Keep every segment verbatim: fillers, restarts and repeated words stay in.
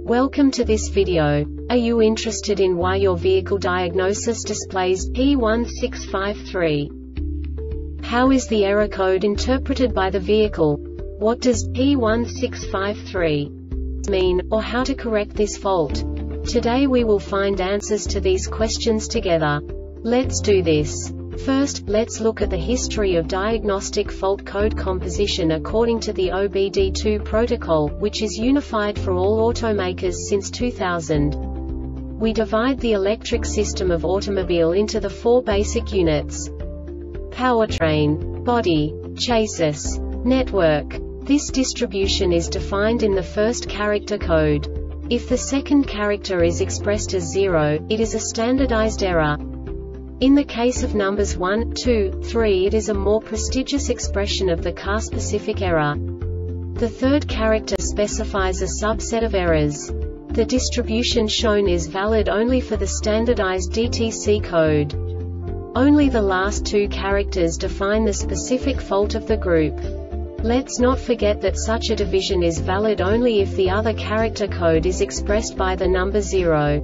Welcome to this video. Are you interested in why your vehicle diagnosis displays P one six five three? How is the error code interpreted by the vehicle? What does P one six five three mean, or how to correct this fault? Today we will find answers to these questions together. Let's do this. First, let's look at the history of diagnostic fault code composition according to the O B D two protocol, which is unified for all automakers since two thousand. We divide the electric system of automobile into the four basic units: powertrain, body, chassis, network. This distribution is defined in the first character code. If the second character is expressed as zero, it is a standardized error. In the case of numbers one, two, three, it is a more prestigious expression of the car-specific error. The third character specifies a subset of errors. The distribution shown is valid only for the standardized D T C code. Only the last two characters define the specific fault of the group. Let's not forget that such a division is valid only if the other character code is expressed by the number zero.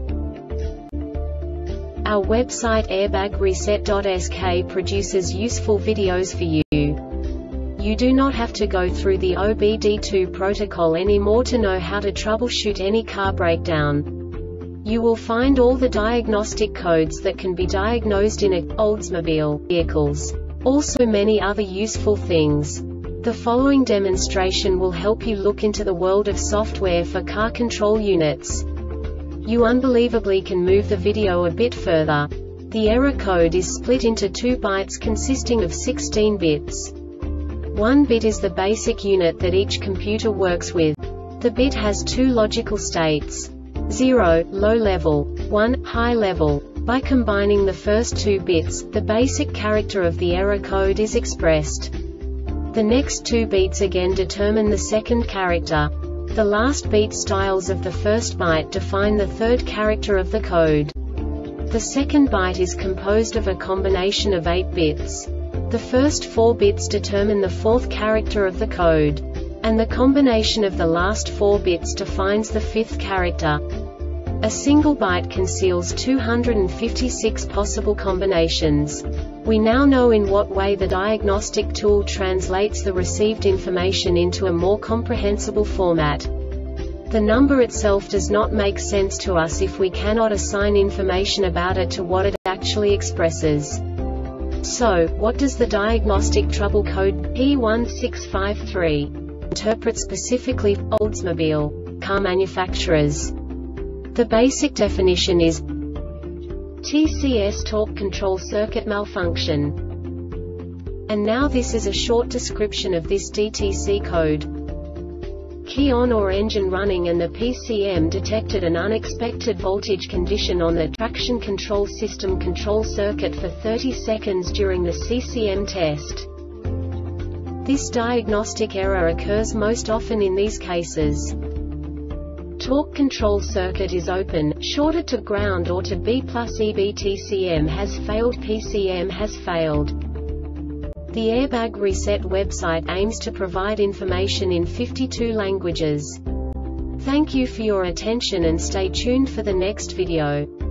Our website airbag reset dot S K produces useful videos for you. You do not have to go through the O B D two protocol anymore to know how to troubleshoot any car breakdown. You will find all the diagnostic codes that can be diagnosed in Oldsmobile vehicles. Also many other useful things. The following demonstration will help you look into the world of software for car control units. You unbelievably can move the video a bit further. The error code is split into two bytes consisting of sixteen bits. One bit is the basic unit that each computer works with. The bit has two logical states: zero, low level, one, high level. By combining the first two bits, the basic character of the error code is expressed. The next two beats again determine the second character. The last beat styles of the first byte define the third character of the code. The second byte is composed of a combination of eight bits. The first four bits determine the fourth character of the code. And the combination of the last four bits defines the fifth character. A single byte conceals two hundred fifty-six possible combinations. We now know in what way the diagnostic tool translates the received information into a more comprehensible format. The number itself does not make sense to us if we cannot assign information about it to what it actually expresses. So, what does the diagnostic trouble code P one six five three interpret specifically for Oldsmobile car manufacturers? The basic definition is T C S torque control circuit malfunction. And now this is a short description of this D T C code. Key on or engine running and the P C M detected an unexpected voltage condition on the traction control system control circuit for thirty seconds during the C C M test. This diagnostic error occurs most often in these cases: torque control circuit is open, shorted to ground or to B plus E B. T C M has failed. P C M has failed. The Airbag Reset website aims to provide information in fifty-two languages. Thank you for your attention and stay tuned for the next video.